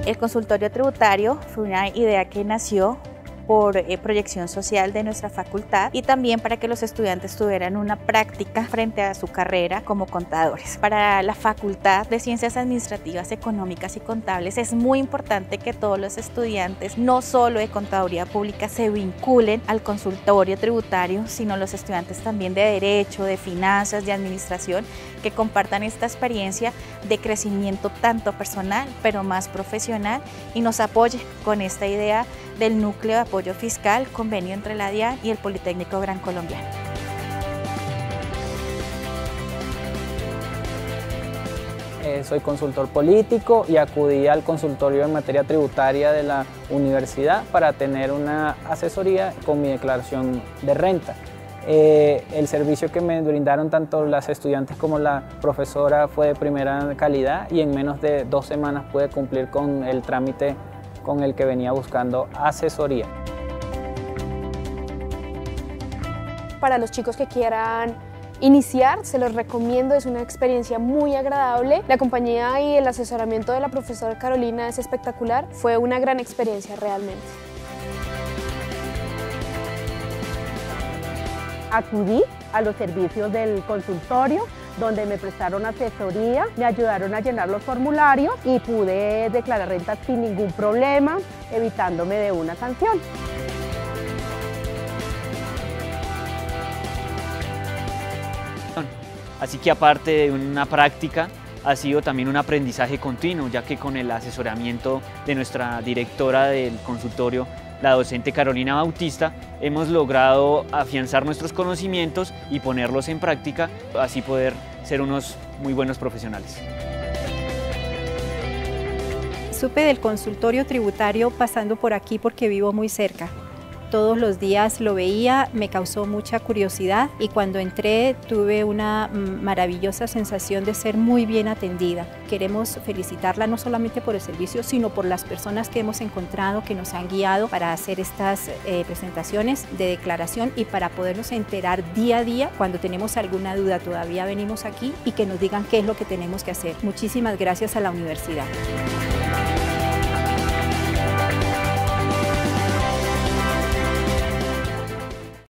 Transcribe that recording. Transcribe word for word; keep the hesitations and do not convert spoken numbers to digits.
El consultorio tributario fue una idea que nació por eh, proyección social de nuestra facultad y también para que los estudiantes tuvieran una práctica frente a su carrera como contadores. Para la Facultad de Ciencias Administrativas, Económicas y Contables es muy importante que todos los estudiantes, no solo de Contaduría Pública, se vinculen al consultorio tributario, sino los estudiantes también de Derecho, de Finanzas, de Administración, que compartan esta experiencia de crecimiento tanto personal, pero más profesional, y nos apoyen con esta idea del Núcleo de Apoyo Fiscal, convenio entre la DIAN y el Politécnico Gran Colombiano. Eh, soy consultor político y acudí al consultorio en materia tributaria de la universidad para tener una asesoría con mi declaración de renta. Eh, el servicio que me brindaron tanto las estudiantes como la profesora fue de primera calidad y en menos de dos semanas pude cumplir con el trámite con el que venía buscando asesoría. Para los chicos que quieran iniciar, se los recomiendo, es una experiencia muy agradable. La compañía y el asesoramiento de la profesora Carolina es espectacular, fue una gran experiencia realmente. Acudí a los servicios del consultorio, donde me prestaron asesoría, me ayudaron a llenar los formularios y pude declarar rentas sin ningún problema, evitándome de una sanción. Así que aparte de una práctica, ha sido también un aprendizaje continuo, ya que con el asesoramiento de nuestra directora del consultorio, la docente Carolina Bautista, hemos logrado afianzar nuestros conocimientos y ponerlos en práctica, así poder ser unos muy buenos profesionales. Supe del consultorio tributario pasando por aquí porque vivo muy cerca. Todos los días lo veía, me causó mucha curiosidad y cuando entré tuve una maravillosa sensación de ser muy bien atendida. Queremos felicitarla no solamente por el servicio, sino por las personas que hemos encontrado que nos han guiado para hacer estas eh, presentaciones de declaración y para podernos enterar día a día. Cuando tenemos alguna duda todavía venimos aquí y que nos digan qué es lo que tenemos que hacer. Muchísimas gracias a la universidad.